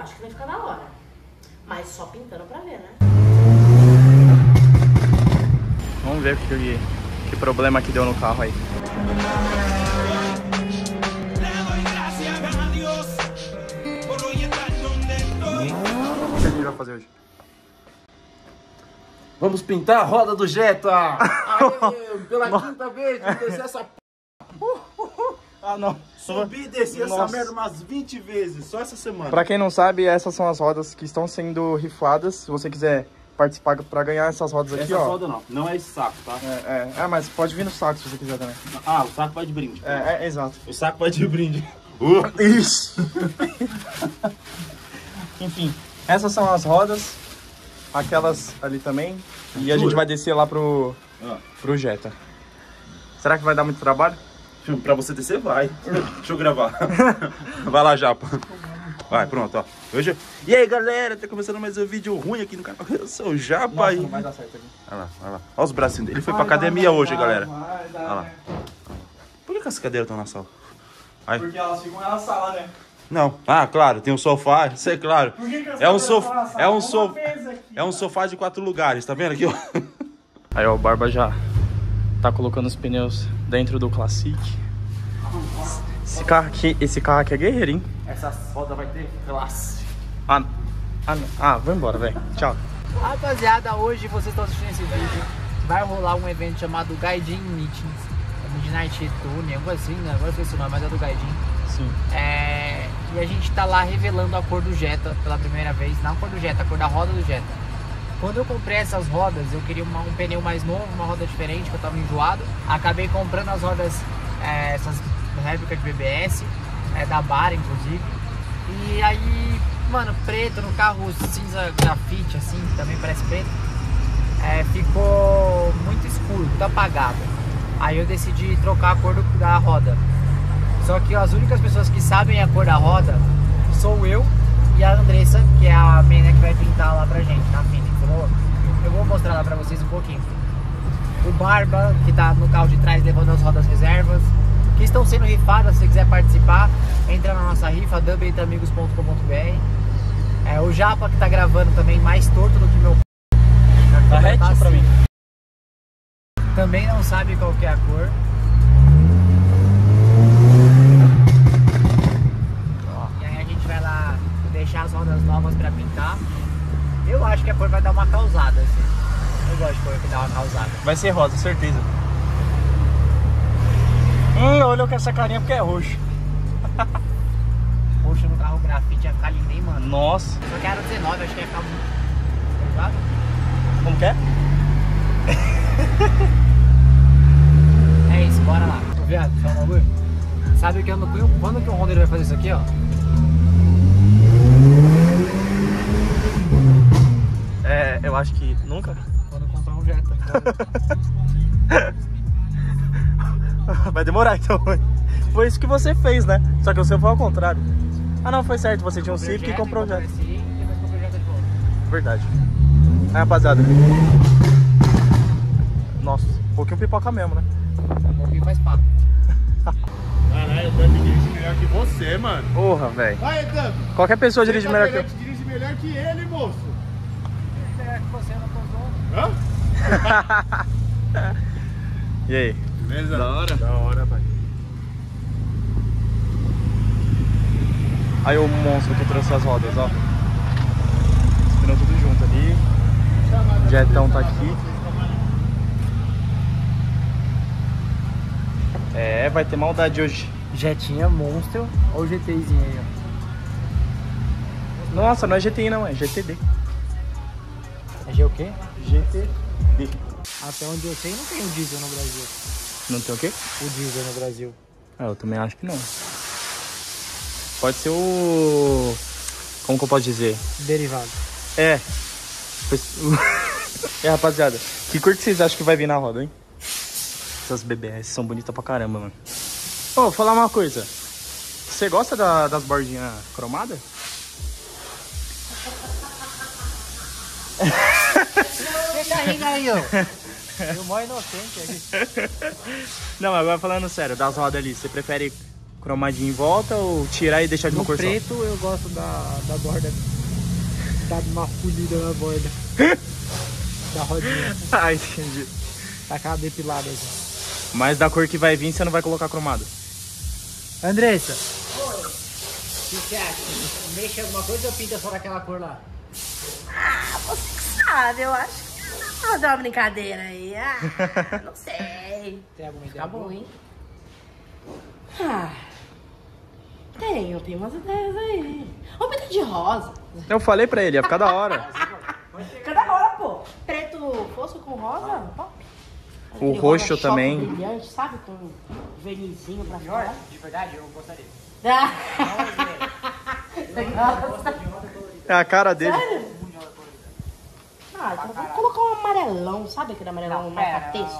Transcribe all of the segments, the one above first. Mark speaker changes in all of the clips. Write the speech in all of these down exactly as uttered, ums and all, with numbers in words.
Speaker 1: acho que vai ficar da hora. Mas só pintando pra ver, né?
Speaker 2: Vamos ver que, que problema que deu no carro aí. O que a gente vai fazer hoje?
Speaker 3: Vamos pintar a roda do Jetta! Aê, pela Nossa. quinta vez, vamos descer essa p...
Speaker 2: Ah, não.
Speaker 3: Subi e desci essa
Speaker 2: Nossa.
Speaker 3: merda umas vinte vezes, só essa semana.
Speaker 2: Pra quem não sabe, essas são as rodas que estão sendo rifadas. Se você quiser participar pra ganhar essas rodas aqui,
Speaker 3: essa
Speaker 2: ó.
Speaker 3: Essa roda não, não é esse saco, tá?
Speaker 2: É, é, é, mas pode vir no saco se você quiser também.
Speaker 3: Ah, o saco vai de brinde.
Speaker 2: É, é, exato.
Speaker 3: O saco vai de brinde. Uh.
Speaker 2: Isso! Enfim, essas são as rodas. Aquelas ali também. E a gente vai descer lá pro,
Speaker 3: ah.
Speaker 2: pro Jetta. Será que vai dar muito trabalho?
Speaker 3: Pra você descer, vai. Deixa eu gravar. Vai lá, Japa. Vai, pronto, ó. Hoje... E aí, galera, tá começando mais um vídeo ruim aqui no canal. Eu sou o Japa.
Speaker 2: Nossa,
Speaker 3: e...
Speaker 2: não vai dar certo aqui.
Speaker 3: Olha lá, olha lá. Olha os bracinhos dele. Ele foi
Speaker 2: vai,
Speaker 3: pra academia
Speaker 2: vai,
Speaker 3: hoje,
Speaker 2: vai,
Speaker 3: galera.
Speaker 2: Vai, vai,
Speaker 3: olha lá. Por que, que as cadeiras estão na sala? Aí.
Speaker 2: Porque elas ficam na sala, né?
Speaker 3: Não. Ah, claro, tem um sofá, isso é claro.
Speaker 2: Por que que as
Speaker 3: é um
Speaker 2: cadeiras
Speaker 3: sofá,
Speaker 2: estão na sala?
Speaker 3: é um
Speaker 2: Uma
Speaker 3: sofá,
Speaker 2: vez aqui,
Speaker 3: é um sofá de quatro lugares, tá vendo aqui, ó?
Speaker 2: Aí, ó, o Barba já tá colocando os pneus dentro do Classic. Esse carro aqui, esse carro aqui é guerreiro, hein?
Speaker 3: Essa roda vai ter classe.
Speaker 2: Ah, ah, ah vai embora, velho. Tchau.
Speaker 4: Rapaziada, hoje vocês estão assistindo esse vídeo. Vai rolar um evento chamado Gaijin Meetings. É Midnight Tune, algo assim, né? Agora eu esqueci o nome, mas é do Gaijin.
Speaker 2: Sim.
Speaker 4: É... E a gente tá lá revelando a cor do Jetta pela primeira vez. Não a cor do Jetta, a cor da roda do Jetta. Quando eu comprei essas rodas, eu queria uma, um pneu mais novo, uma roda diferente, que eu tava enjoado. Acabei comprando as rodas, é, essas réplicas de B B S, é, da Bar, inclusive. E aí, mano, preto no carro, cinza grafite, assim, também parece preto. É, ficou muito escuro, muito apagado. Aí eu decidi trocar a cor do, da roda. Só que as únicas pessoas que sabem a cor da roda sou eu e a Andressa, que é a menina que vai pintar lá pra gente, na Phoenix. Eu vou, eu vou mostrar lá pra vocês um pouquinho. O Barba, que tá no carro de trás levando as rodas reservas, que estão sendo rifadas. Se você quiser participar, entra na nossa rifa, dub entre amigos ponto com ponto b r. É, o Japa, que tá gravando também mais torto do que meu...
Speaker 2: Tá retinho
Speaker 4: assim.
Speaker 2: pra mim.
Speaker 4: Também não sabe qual que é a cor. E aí a gente vai lá deixar as rodas novas pra pintar. Eu acho que a cor vai dar uma causada, assim. Eu gosto de cor que dá uma causada.
Speaker 2: Vai ser rosa, certeza. Hum, olhou com essa carinha porque é roxo.
Speaker 4: Roxo no carro grafite ia ficar lindo, hein, mano?
Speaker 2: Nossa.
Speaker 4: Só que era dezenove, acho que ia ficar muito... Pesado?
Speaker 2: Como que é?
Speaker 4: É isso, bora lá. Ô, viado, só um bagulho. Sabe que eu não... quando que o Rondeiro vai fazer isso aqui, ó?
Speaker 2: É, eu acho que nunca.
Speaker 4: Quando comprar um Jetta.
Speaker 2: Vai demorar então. Foi isso que você fez, né? Só que o seu foi ao contrário. Ah não, foi certo, você tinha um Civic e comprou o Jetta. Verdade. Aí, rapaziada. Nossa, um pouquinho pipoca mesmo, né?
Speaker 4: Um pouquinho faz papo.
Speaker 3: Caralho, o Dub dirige melhor que você, mano.
Speaker 2: Porra, velho.
Speaker 3: Vai, Dub.
Speaker 2: Qualquer pessoa dirige melhor que eu.
Speaker 3: dirige melhor que ele, moço.
Speaker 4: Será que você não tô
Speaker 3: Hã?
Speaker 2: E aí?
Speaker 3: Beleza?
Speaker 2: Da hora?
Speaker 3: Da hora, pai.
Speaker 2: Aí o monstro que trouxe as rodas, ó. Os pneus tudo junto ali. O Jetão tá aqui. É, vai ter maldade hoje.
Speaker 4: Jetinha Monster ou GTzinho aí, ó.
Speaker 2: Nossa, não é G T I não, é G T D.
Speaker 4: É G o quê?
Speaker 2: G T D.
Speaker 4: Até onde eu sei não tem o diesel no Brasil.
Speaker 2: Não tem o quê?
Speaker 4: O diesel no Brasil.
Speaker 2: Ah, eu também acho que não. Pode ser o... Como que eu posso dizer?
Speaker 4: Derivado.
Speaker 2: É. É, rapaziada. Que cor que vocês acham que vai vir na roda, hein? Essas B B S são bonitas pra caramba, mano. Ô, vou falar uma coisa. Você gosta da, das bordinhas cromadas?
Speaker 4: Você tá rindo aí, ó. Eu mó inocente aqui.
Speaker 2: Não, agora falando sério, das rodas ali, você prefere cromadinho em volta ou tirar e deixar de
Speaker 4: No
Speaker 2: uma cor
Speaker 4: preto eu gosto da, da borda. Dá uma polida na borda. Da rodinha.
Speaker 2: só? Ah, entendi.
Speaker 4: Tá aquela depilada assim.
Speaker 2: Mas da cor que vai vir, você não vai colocar cromado.
Speaker 4: Andressa. Oi. O que você acha? Mexe alguma coisa ou pinta só daquela cor lá?
Speaker 1: Ah, você que sabe, eu acho que vamos fazer uma brincadeira aí. Ah, não sei.
Speaker 4: Tem alguma ideia?
Speaker 1: Tá bom, hein? Ah, tenho, tenho umas ideias aí. Vamos pintar de rosa.
Speaker 2: Eu falei pra ele, ia ficar da hora.
Speaker 1: Cada hora, pô. Preto fosco com rosa, top.
Speaker 2: O
Speaker 1: Aquele
Speaker 2: roxo
Speaker 1: rosa choque
Speaker 2: também.
Speaker 1: brilhante, sabe? Com um vernizinho pra fora.
Speaker 4: De verdade, eu gostaria.
Speaker 1: Ah.
Speaker 2: É a cara dele.
Speaker 1: Sério? Ah, então vamos colocar um amarelão, sabe aquele amarelão
Speaker 4: Não,
Speaker 1: mais
Speaker 4: pera,
Speaker 1: texto?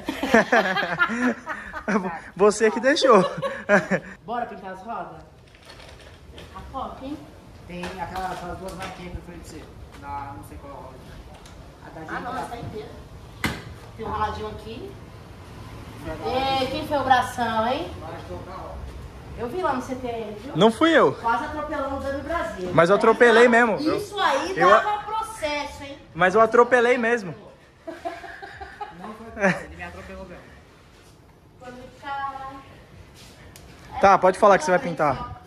Speaker 2: Você que deixou.
Speaker 1: Bora pintar as rodas? A foto, hein?
Speaker 4: Tem aquelas, aquelas duas marquinhas que eu falei pra você. Da, não sei qual roda. A da
Speaker 1: Ah, não,
Speaker 4: gente.
Speaker 1: essa tá inteira. Tem um raladinho aqui. Ei, quem foi o bração, hein? Eu vi lá no C T L, viu?
Speaker 2: Não fui eu.
Speaker 1: Quase atropelando o Dani Brasil.
Speaker 2: Mas eu atropelei mesmo.
Speaker 1: Isso aí
Speaker 2: Eu-
Speaker 1: dava processo, hein?
Speaker 2: Mas eu atropelei mesmo.
Speaker 4: Não foi pra você, ele me atropelou mesmo.
Speaker 1: Quando ficar...
Speaker 2: Tá, pode falar que você vai pintar.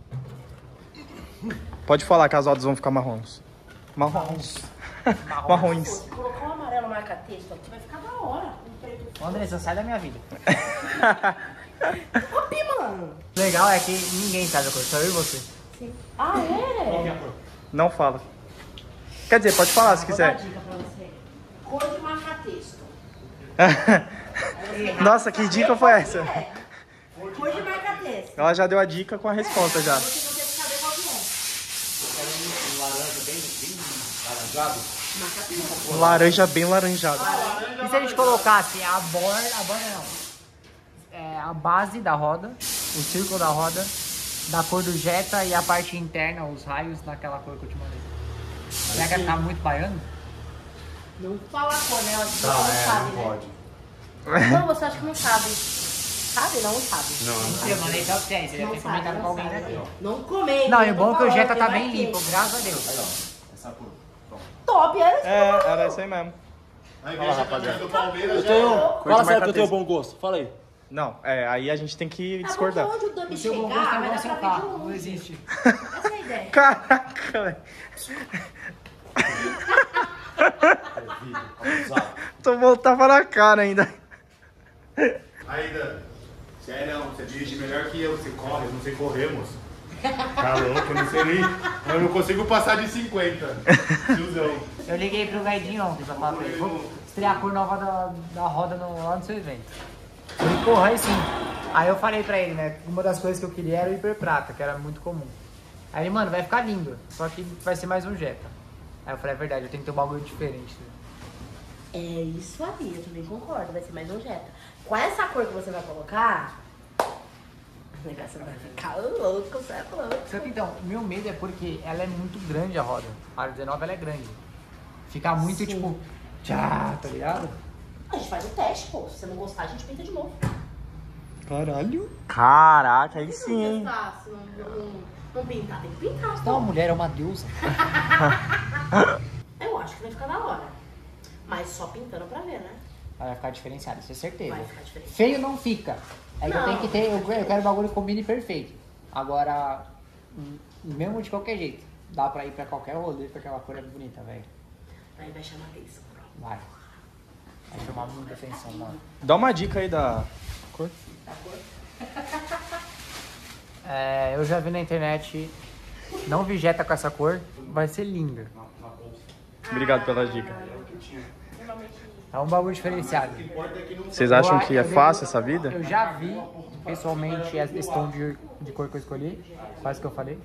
Speaker 2: Pode falar que as rodas vão ficar marrons. Marrons. Marrons.
Speaker 1: Se colocar um amarelo marca-texto aqui, vai ficar da hora. Um preto.
Speaker 4: Andressa, sai da minha vida.
Speaker 1: Copi, mano.
Speaker 4: O legal é que ninguém sabe a cor, só eu e você.
Speaker 1: Sim. Ah, é?
Speaker 2: Não fala. Quer dizer, pode falar se
Speaker 1: Vou dar
Speaker 2: quiser.
Speaker 1: dica pra você. Cor de marca-texto.
Speaker 2: Nossa, que dica foi essa?
Speaker 1: É. Cor de marca-texto.
Speaker 2: Ela já deu a dica com a resposta já.
Speaker 1: Você não tem que saber qual que é. Marca-texto.
Speaker 2: Um laranja bem laranjado.
Speaker 4: E se a gente colocasse a borda, a borda não, é, a base da roda, o círculo da roda, da cor do Jetta e a parte interna, os raios naquela cor que eu te mandei. Será que vai ficar muito baiano?
Speaker 1: Não fala a cor, né? Ela
Speaker 3: Tá,
Speaker 1: não
Speaker 3: é,
Speaker 1: sabe,
Speaker 3: não
Speaker 1: né?
Speaker 3: pode.
Speaker 1: Não, você acha que não sabe. Sabe? Não sabe.
Speaker 3: Não,
Speaker 4: Eu mandei só pra você, você deve
Speaker 1: Não
Speaker 4: ter
Speaker 1: sabe,
Speaker 4: comentado com
Speaker 1: não
Speaker 4: alguém
Speaker 1: sabe.
Speaker 4: daqui.
Speaker 1: Não comenta.
Speaker 4: Não, e
Speaker 1: eu
Speaker 4: o
Speaker 1: tô
Speaker 4: bom é que o
Speaker 1: falando,
Speaker 4: Jetta tá
Speaker 1: tem
Speaker 4: bem
Speaker 1: marquinhos.
Speaker 4: limpo, graças a Deus.
Speaker 3: essa cor. Toma.
Speaker 1: Top, era isso.
Speaker 2: É, era isso aí mesmo.
Speaker 5: A igreja rapaziada do Palmeiras já
Speaker 2: Cor de
Speaker 5: Fala sério que eu
Speaker 2: marca-texto.
Speaker 5: tenho bom gosto. Fala aí.
Speaker 2: Não, é, aí a gente tem que
Speaker 1: Tá
Speaker 2: discordar.
Speaker 1: bom, onde o Dami
Speaker 4: O seu bom gosto
Speaker 1: chegar,
Speaker 4: também
Speaker 1: vai
Speaker 4: é seu
Speaker 1: dar pra ver de
Speaker 4: carro, não
Speaker 1: longe.
Speaker 4: existe.
Speaker 1: Essa é a ideia.
Speaker 2: Caraca, velho. Tomou tapa na cara ainda.
Speaker 5: Aí, Dan. Você é não, você dirige melhor que eu, você corre, eu não sei correr, moço. Tá louco, eu não sei nem. Eu não consigo passar de cinquenta. Tiozão.
Speaker 4: Eu liguei pro Gaidinho ontem pra falar pra ele, vou estrear a cor nova da, da roda no, lá no seu evento. Ele, porra, aí sim. Aí eu falei pra ele, né, uma das coisas que eu queria era o hiper prata, que era muito comum. Aí ele, mano, vai ficar lindo, só que vai ser mais um Jetta. Aí eu falei, é verdade, eu tenho que ter um bagulho diferente. Né?
Speaker 1: É isso aí, eu também concordo. Vai ser mais um Jetta. Com essa cor que você vai colocar, o negócio vai ficar louco, você é louco.
Speaker 4: Só que então, meu medo é porque ela é muito grande a roda. A aro dezenove ela é grande. Fica muito
Speaker 1: Sim.
Speaker 4: tipo, tchá, tá ligado?
Speaker 1: A gente faz o teste, pô. Se você não gostar, a gente pinta de novo.
Speaker 2: Caralho. Caraca, aí
Speaker 1: Se
Speaker 2: sim,
Speaker 1: não
Speaker 2: hein?
Speaker 1: gostar, se não, não, não pintar, tem que pintar.
Speaker 4: Então a mulher é uma deusa.
Speaker 1: Eu acho que vai ficar da hora. Mas só pintando pra ver, né?
Speaker 4: Vai ficar diferenciado, isso é certeza.
Speaker 1: Vai ficar diferente.
Speaker 4: Feio não fica. É que eu
Speaker 1: Não.
Speaker 4: tenho que ter, eu, eu quero o bagulho que combine perfeito. Agora, hum, mesmo de qualquer jeito, dá pra ir pra qualquer rolê porque aquela cor é bonita, velho.
Speaker 1: Aí vai chamar atenção, pronto.
Speaker 4: Vai. Vai chamar muita atenção, mano.
Speaker 2: Dá uma dica aí da cor.
Speaker 1: Da cor?
Speaker 4: É, eu já vi na internet, não vi Jetta com essa cor, vai ser linda.
Speaker 2: Obrigado pela dica.
Speaker 4: É um bagulho diferenciado.
Speaker 2: Vocês acham
Speaker 4: Eu-
Speaker 2: que é
Speaker 4: eu-
Speaker 2: fácil essa vida?
Speaker 4: Eu já vi, pessoalmente, esse tom de, de cor que eu escolhi, quase que eu falei.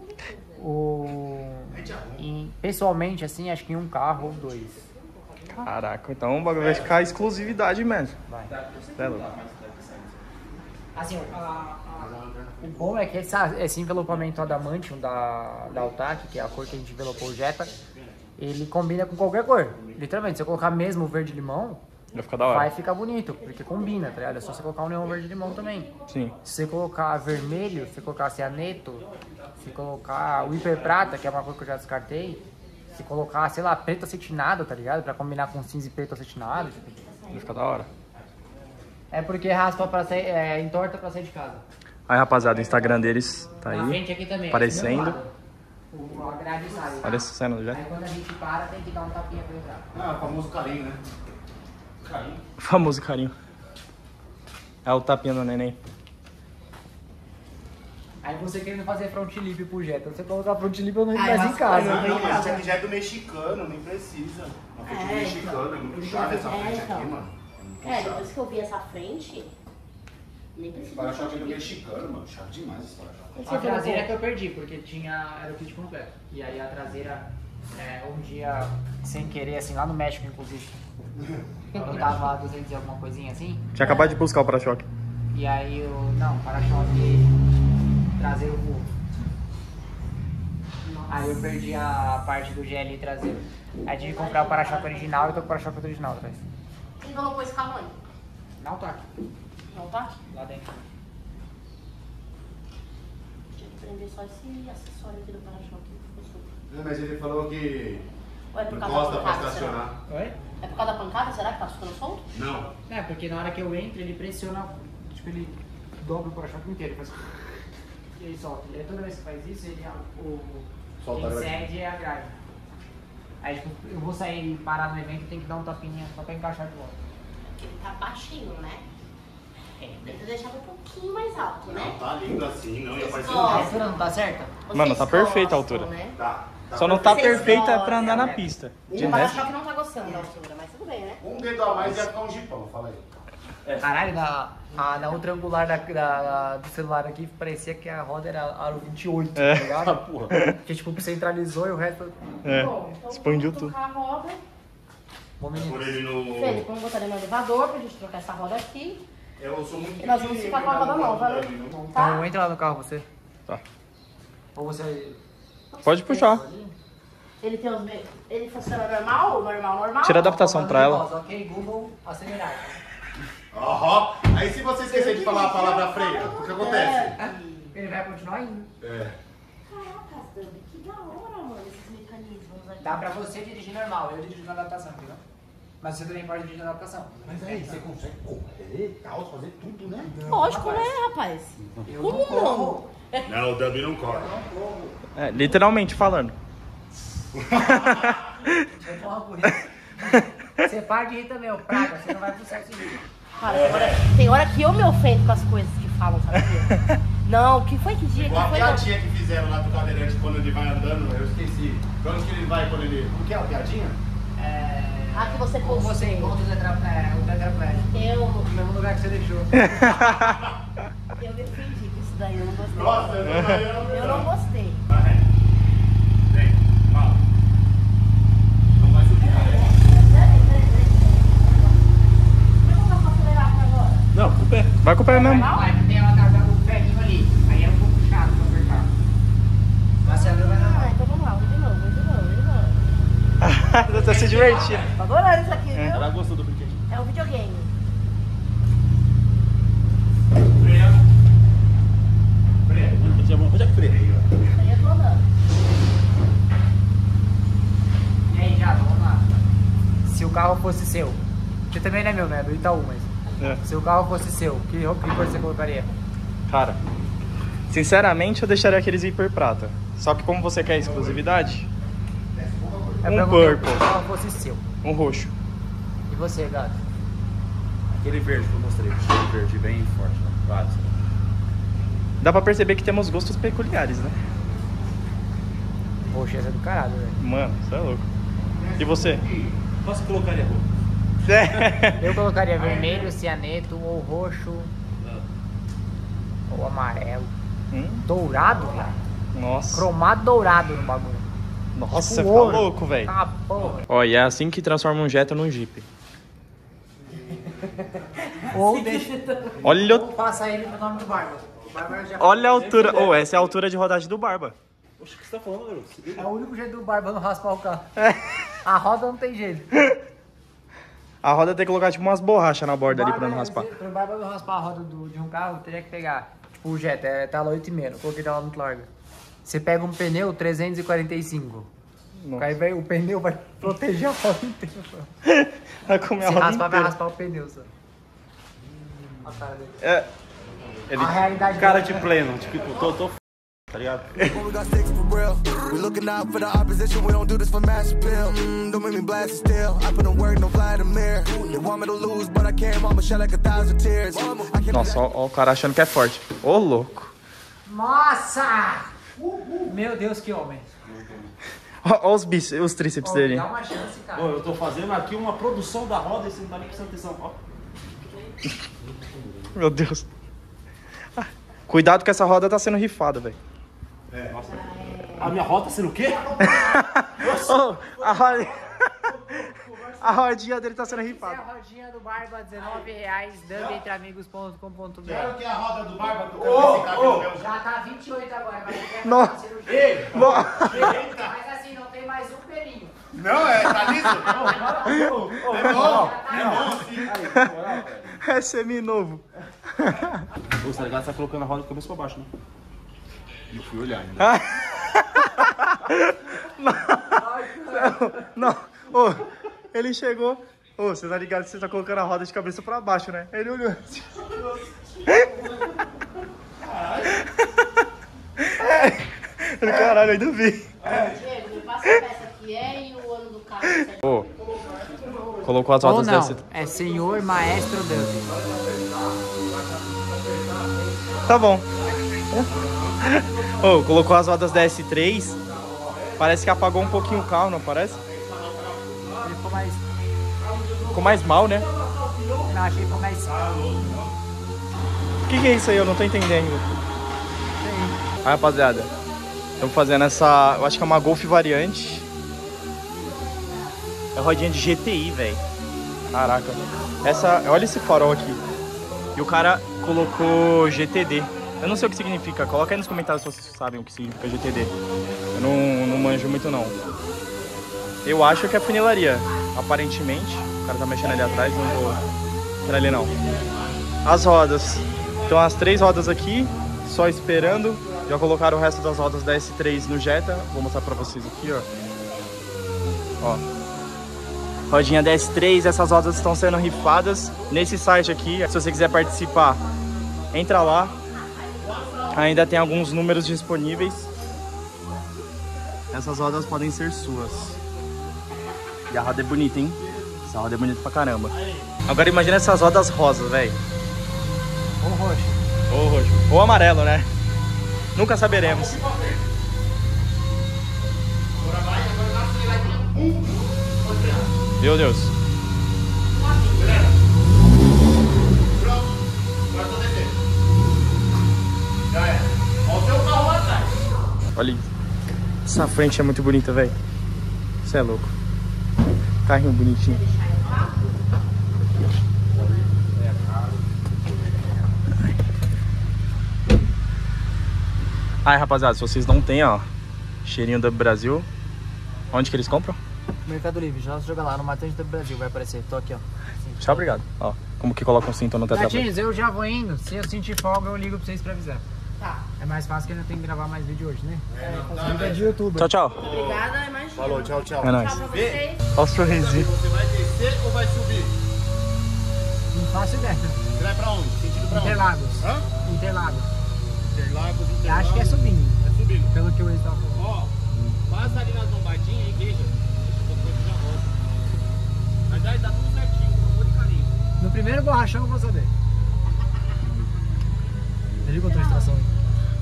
Speaker 4: O, em- pessoalmente, assim, acho que em um carro ou dois.
Speaker 2: Caraca, então o bagulho vai ficar exclusividade mesmo.
Speaker 4: Vai.
Speaker 2: É louco.
Speaker 4: Assim, a- a- o bom é que esse, esse envelopamento Adamantium da, da Autac, que é a cor que a gente envelopou o Jetta, ele combina com qualquer cor. Literalmente, se eu colocar mesmo o verde limão,
Speaker 2: Vai ficar da hora.
Speaker 4: vai ficar bonito, porque combina, tá ligado? É só você colocar um neon verde limão também.
Speaker 2: Sim.
Speaker 4: Se você colocar vermelho, se você colocar cianeto, se colocar o hiper prata, que é uma cor que eu já descartei, se colocar, sei lá, preto acetinado, tá ligado? Pra combinar com cinza e preto acetinado. Tipo.
Speaker 2: Vai ficar da hora.
Speaker 4: É porque raspa pra sair, é, entorta pra sair de casa.
Speaker 2: Aí, rapaziada, o Instagram deles tá
Speaker 4: Na
Speaker 2: aí.
Speaker 4: frente aqui também.
Speaker 2: Aparecendo.
Speaker 4: esse meu lado. O, a grade sai.
Speaker 2: Olha essa cena já.
Speaker 4: Aí quando a gente para, tem que dar um tapinha pra entrar.
Speaker 5: Ah, o famoso carinho, né? Carinho.
Speaker 2: Famoso carinho. É o tapinha do neném.
Speaker 4: Aí você querendo fazer front lip pro Jetta, você colocar front lip eu não entro
Speaker 1: Ai,
Speaker 4: mais em
Speaker 1: mas-
Speaker 4: casa.
Speaker 1: mas-
Speaker 5: Não, mas isso aqui já é do mexicano, nem precisa. Uma frente
Speaker 1: É,
Speaker 5: mexicana, é muito
Speaker 1: então.
Speaker 5: chave essa
Speaker 1: É,
Speaker 5: frente
Speaker 1: então.
Speaker 5: aqui, mano. É muito
Speaker 1: É,
Speaker 5: chave.
Speaker 1: depois que eu vi essa frente, nem precisa.
Speaker 5: Esse para-choque é do mexicano, mano. Chave demais esse para-choque.
Speaker 4: A traseira que eu perdi, porque tinha, era o kit completo. E aí a traseira, é, um dia, sem querer, assim, lá no México, inclusive, eu tava duzentos e alguma coisinha assim,
Speaker 2: Tinha acabado de buscar o para-choque.
Speaker 4: e aí eu, não, para-choque traseiro voou. Aí eu perdi a parte do G L traseiro. Aí tive que comprar o para-choque original e eu tô com o para-choque original atrás.
Speaker 1: Quem colocou esse carro aí?
Speaker 4: Não tá aqui,
Speaker 1: Não tá aqui?
Speaker 4: lá dentro.
Speaker 1: Tinha que prender só esse acessório aqui do para-choque.
Speaker 5: É, mas ele falou que
Speaker 1: Ou é por causa da
Speaker 5: encosta pra
Speaker 1: pancada,
Speaker 5: estacionar.
Speaker 4: Oi?
Speaker 1: É por causa da pancada? Será que tá ficando solto?
Speaker 5: Não.
Speaker 4: É, porque na hora que eu entro, ele pressiona, tipo, ele dobra o para-choque inteiro. Faz... E aí solta. E aí toda vez que faz isso, ele, o,
Speaker 5: Solta a
Speaker 4: quem
Speaker 5: grade.
Speaker 4: cede é a grade. Aí, tipo, eu vou sair e parar no evento, tem que dar um tapinha só pra encaixar de volta.
Speaker 1: Porque ele tá baixinho, né?
Speaker 4: É,
Speaker 1: Tenta deixar um pouquinho mais alto, né?
Speaker 5: Não, tá lindo assim, não ia parecer
Speaker 1: Ó.
Speaker 4: a
Speaker 5: um
Speaker 4: altura não tá certa?
Speaker 2: Mano, tá
Speaker 1: Vocês
Speaker 2: perfeita a
Speaker 1: gostam,
Speaker 2: altura.
Speaker 1: Né?
Speaker 5: Tá. tá
Speaker 2: Só não tá
Speaker 1: Vocês
Speaker 2: perfeita
Speaker 1: gostam,
Speaker 2: pra andar na
Speaker 4: né?
Speaker 2: pista.
Speaker 1: O
Speaker 2: De resto.
Speaker 1: para-choque não tá gostando da altura, mas tudo bem, né?
Speaker 5: Um dedo a mais ia ficar um jipão, fala aí.
Speaker 4: Caralho, na, a, na outra angular da, da- do celular aqui, parecia que a roda era aro vinte e oito,
Speaker 2: É.
Speaker 4: tá ligado?
Speaker 5: Porra.
Speaker 4: Que tipo, centralizou e o resto...
Speaker 2: É,
Speaker 1: Bom, então
Speaker 2: expandiu
Speaker 1: vamos trocar a roda.
Speaker 4: Bom, menino.
Speaker 5: Por ele no.
Speaker 1: Felipe, vamos botar ele no elevador pra gente trocar essa roda aqui.
Speaker 5: Eu sou muito
Speaker 1: E nós vamos ficar com a roda nova, né?
Speaker 4: Então
Speaker 1: Tá?
Speaker 4: entra lá no carro você.
Speaker 2: Tá.
Speaker 4: Ou você...
Speaker 2: Pode puxar.
Speaker 1: Ele tem os me- Ele funciona normal? Normal, normal?
Speaker 2: Tira a adaptação pra ela.
Speaker 4: Ok, Google, acelerar.
Speaker 5: Aham. Aí se você esquecer de falar a palavra freia, o que acontece?
Speaker 1: É.
Speaker 4: Ele vai continuar indo.
Speaker 5: É.
Speaker 1: Caraca, Dani, que da hora, mano, esses mecanismos aqui.
Speaker 4: Dá pra você dirigir normal, eu dirijo na adaptação, entendeu? Mas você também pode dirigir na adaptação.
Speaker 5: Mas aí, você consegue correr e tal, fazer tudo, né?
Speaker 1: Lógico, né, rapaz?
Speaker 4: Eu
Speaker 1: Como
Speaker 4: não corro.
Speaker 5: Não, o Davi não corre.
Speaker 2: É, literalmente falando.
Speaker 4: Eu corro por isso. Você para de rir também, ô praga, você não vai pro céu seguir.
Speaker 1: Cara, tem hora, tem hora que eu me ofendo com as coisas que falam, sabe? Não, que foi que dia?
Speaker 5: Igual
Speaker 1: Que
Speaker 5: a
Speaker 1: foi?
Speaker 5: piadinha que fizeram lá do cadeirante quando ele vai andando, eu esqueci. Quando que ele vai quando ele. O que é a piadinha?
Speaker 4: É...
Speaker 1: Ah, que você
Speaker 4: Como
Speaker 1: postou.
Speaker 4: você encontra o tetra- é, o tetraplégico?
Speaker 1: Eu,
Speaker 4: No mesmo lugar que você deixou.
Speaker 1: eu me ofendi com isso daí, eu não gostei.
Speaker 5: Nossa, eu não eu
Speaker 1: Eu não gostei.
Speaker 5: Vai. Vem, fala. Não vai subir.
Speaker 1: Como é que eu faço pra acelerar aqui agora?
Speaker 2: Não, com o pé. Vai com o pé mesmo.
Speaker 4: Vai, que tem uma carga do ferrinho ali. Aí é um pouco chato pra apertar. Mas você vai
Speaker 1: Ah,
Speaker 4: dar.
Speaker 1: então vamos lá, vamos de novo, vamos de novo, vamos de novo.
Speaker 2: Você tá se divertindo.
Speaker 1: Tô adorando isso aqui, viu?
Speaker 5: Ela gostou do brinquedinho.
Speaker 1: É um videogame.
Speaker 5: Freia. Freia. Onde é que freia?
Speaker 1: Isso aí eu tô andando.
Speaker 4: E aí, Jato, vamos lá. Se o carro fosse seu, você também não é meu, né? É do Itaú, mas.
Speaker 2: É.
Speaker 4: Se o carro fosse seu, que, que cor você colocaria?
Speaker 2: Cara, sinceramente eu deixaria aqueles hiper prata. Só que como você quer exclusividade,
Speaker 4: É
Speaker 2: Um
Speaker 4: pra
Speaker 2: purple.
Speaker 4: Se o carro fosse seu.
Speaker 2: um roxo.
Speaker 4: E você, gato?
Speaker 3: Aquele verde que eu mostrei. Aquele verde bem forte. Né? Claro.
Speaker 2: Dá pra perceber que temos gostos peculiares, né?
Speaker 4: Poxa, essa é do caralho, velho.
Speaker 2: Mano, você é louco. E você?
Speaker 3: Posso colocaria roupa?
Speaker 4: Eu colocaria vermelho, cianeto, ou roxo, ou amarelo.
Speaker 2: Hum,
Speaker 4: Dourado, cara.
Speaker 2: nossa.
Speaker 4: Cromado dourado no bagulho.
Speaker 2: Nossa,
Speaker 4: Tipo
Speaker 2: fica
Speaker 4: ouro.
Speaker 2: louco, velho.
Speaker 4: Ah, porra.
Speaker 2: Ó, e é assim que transforma um Jetta num Jeep.
Speaker 4: Ou deixa.
Speaker 2: Olha,
Speaker 4: Ou
Speaker 2: o-
Speaker 4: passa ele pro nome do Barba. O Barba já
Speaker 2: olha a altura. Ô, essa é a altura de rodagem do Barba.
Speaker 3: Oxe, o que você tá falando, garoto?
Speaker 4: É o único jeito do Barba não raspar o carro. A roda não tem jeito.
Speaker 2: A roda tem que colocar tipo umas borrachas na borda ali pra não raspar.
Speaker 4: Pro Barba não raspar a roda do, de um carro, teria que pegar. Tipo, o Jetta, é, tá lá oito e meio, coloquei ela muito larga. Você pega um pneu trezentos e quarenta e cinco. Aí vai, o pneu vai proteger a roda inteira.
Speaker 2: Vai comer a
Speaker 4: Se
Speaker 2: roda
Speaker 4: raspar, vai
Speaker 2: inteira.
Speaker 4: raspar o pneu só. A cara dele.
Speaker 2: É. Ele...
Speaker 4: A realidade
Speaker 3: Cara
Speaker 4: dele,
Speaker 3: de
Speaker 4: né?
Speaker 3: pleno, tipo, tô, tô f... tá ligado?
Speaker 6: We got six for real. We looking out for the opposition. We don't do this for mass appeal. Mm, don't make me blast it still. I put in work, no Vladimir. They want me to lose, but I can't. Mama shed like a thousand tears. I can't
Speaker 2: Nossa, ó, ó o cara achando que é forte. Ô, louco.
Speaker 4: Nossa! Meu Deus, que homem.
Speaker 2: Ó, ó os bíceps, os tríceps
Speaker 4: Ô,
Speaker 2: dele.
Speaker 4: dá uma chance, cara.
Speaker 3: Ô, eu tô fazendo aqui uma produção da roda e você não tá nem prestando atenção, ó.
Speaker 2: Meu Deus. Ah, cuidado que essa roda tá sendo rifada, velho.
Speaker 3: É, nossa. A minha roda tá sendo o quê?
Speaker 2: Oh, a, roda... a rodinha dele tá sendo
Speaker 4: Essa é
Speaker 2: rifada.
Speaker 4: a rodinha do Barba, dezenove reais, dub entre amigos ponto com ponto b
Speaker 5: Quero que a roda do Barba do cabelo esse cabelo meu.
Speaker 4: Já tá vinte e oito agora, vai ter que
Speaker 2: Não.
Speaker 4: fazer cirurgia.
Speaker 5: Ei,
Speaker 4: Mas assim, não tem mais um pelinho.
Speaker 5: não, é, tá liso? É bom, é bom sim.
Speaker 2: É seminovo.
Speaker 3: Ô, tá ligado? Você tá colocando a roda de cabeça pra baixo, né? E eu fui olhar ainda.
Speaker 2: Não, ô, ele chegou. Ô, você tá ligado que você tá colocando a roda de cabeça pra baixo, né? Ele olhou assim. Ele, caralho, ainda vi.
Speaker 1: Diego, me passa a peça que é e o ano do carro.
Speaker 2: Ô, colocou as
Speaker 4: Ou
Speaker 2: rodas
Speaker 4: não,
Speaker 2: desse.
Speaker 4: é senhor maestro dub.
Speaker 2: Tá bom. Ô, colocou as rodas da S três. Parece que apagou um pouquinho o carro, não parece?
Speaker 4: Ele ficou mais...
Speaker 2: Ficou mais mal, né?
Speaker 4: Não, achei que ficou mais...
Speaker 2: O que, que é isso aí? Eu não tô entendendo. Aí, rapaziada, estamos fazendo essa... Eu acho que é uma Golf variante. É rodinha de G T I, velho. Caraca. Essa... Olha esse farol aqui. E o cara colocou G T D. Eu não sei o que significa. Coloca aí nos comentários se vocês sabem o que significa G T D. Eu não, não manjo muito, não. Eu acho que é funilaria. Aparentemente. O cara tá mexendo ali atrás. Não vou... Não ali, não. As rodas. Então as três rodas aqui, só esperando. Já colocaram o resto das rodas da S três no Jetta. Vou mostrar pra vocês aqui, ó. Ó. Rodinha da S três, essas rodas estão sendo rifadas nesse site aqui. Se você quiser participar, entra lá. Ainda tem alguns números disponíveis. Essas rodas podem ser suas. E a roda é bonita, hein? Essa roda é bonita pra caramba. Agora imagina essas rodas rosas, velho.
Speaker 4: Ou roxo.
Speaker 2: Ou roxo. Ou amarelo, né? Nunca saberemos. Meu Deus.
Speaker 5: Já é. Olha o teu carro lá atrás.
Speaker 2: Olha, essa frente é muito bonita, velho. Você é louco. Carrinho bonitinho. Aí, rapaziada, se vocês não têm, ó, cheirinho do Brasil, onde que eles compram?
Speaker 4: Mercado Livre, já joga lá no Matante do Brasil, vai aparecer. Tô aqui, ó.
Speaker 2: Tchau, obrigado. Ó, como que coloca um cinto no tetra.
Speaker 4: Gatinhos, eu já vou indo. Se eu sentir folga, eu ligo pra vocês pra avisar.
Speaker 1: Tá.
Speaker 4: É mais fácil que eu não tenho que gravar mais vídeo hoje, né? É, vida de youtuber.
Speaker 2: Tchau, tchau.
Speaker 1: Obrigada, imagina.
Speaker 5: Falou, tchau, tchau.
Speaker 2: É nóis.
Speaker 1: Tchau pra vocês.
Speaker 2: Olha o sorrisinho.
Speaker 5: Você vai descer ou vai subir?
Speaker 4: Não faço ideia.
Speaker 5: Você vai pra onde? Sentido pra onde?
Speaker 4: Interlagos.
Speaker 5: Hã?
Speaker 4: Interlagos.
Speaker 5: Interlagos,
Speaker 4: Eu
Speaker 5: Interlagos.
Speaker 4: acho que é subindo,
Speaker 5: É subindo.
Speaker 4: pelo que o ex tava falando.
Speaker 5: Ó, passa ali nas lombadinhas e veja. Deixa eu ver já volta. Mas aí tá tudo certinho, com amor e carinho.
Speaker 4: No primeiro borrachão eu vou saber. Desliga outra extração aí.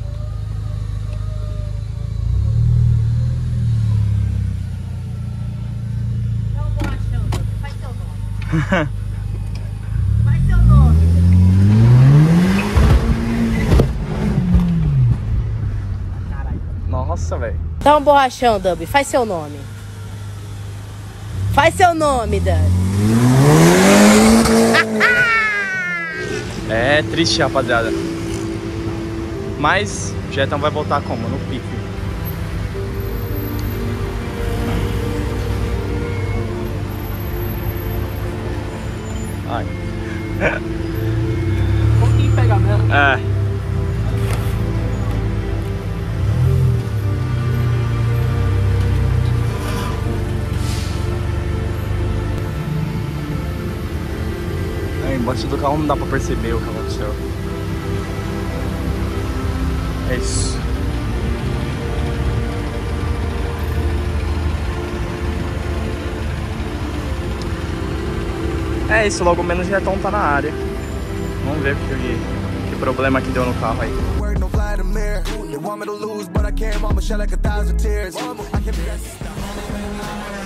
Speaker 1: Então, vou achando. Faz seu nome. Faz seu nome.
Speaker 2: Nossa, velho.
Speaker 1: Então, borrachão, Dub, faz seu nome. Faz seu nome, Dub.
Speaker 2: É triste, rapaziada. Mas o Jetão vai voltar como? No pique. Batido do carro não dá pra perceber o que aconteceu. É isso. É isso, logo menos o Jetão tá na área. Vamos ver que, que problema que deu no carro aí.
Speaker 6: They want me to lose, but I can't. Mama shed like a thousand tears. I can't be